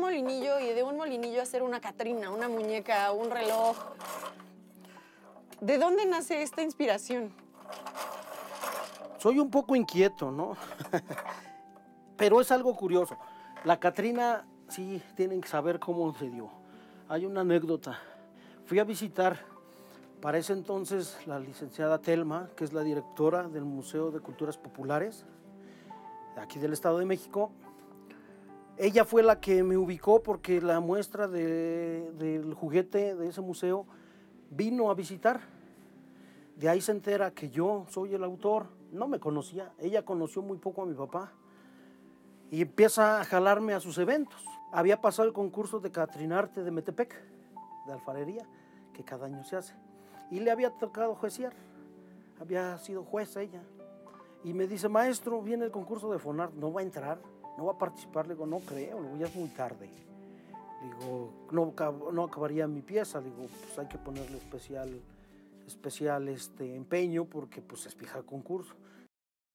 molinillo y de un molinillo hacer una Catrina, una muñeca, un reloj. ¿De dónde nace esta inspiración? Soy un poco inquieto, ¿no? Pero es algo curioso. La Catrina, sí, tienen que saber cómo se dio. Hay una anécdota. Fui a visitar, para ese entonces, la licenciada Telma, que es la directora del Museo de Culturas Populares, aquí del Estado de México. Ella fue la que me ubicó porque la muestra del juguete de ese museo vino a visitar. De ahí se entera que yo soy el autor. No me conocía, ella conoció muy poco a mi papá. Y empieza a jalarme a sus eventos. Había pasado el concurso de Catrinarte de Metepec, de alfarería, que cada año se hace. Y le había tocado juecear. Había sido jueza ella. Y me dice, maestro, viene el concurso de Fonart, ¿no va a entrar? ¿No va a participar? Le digo, no creo, ya es muy tarde. Le digo, no acabaría mi pieza. Le digo, pues hay que ponerle especial empeño porque pues es fija el concurso.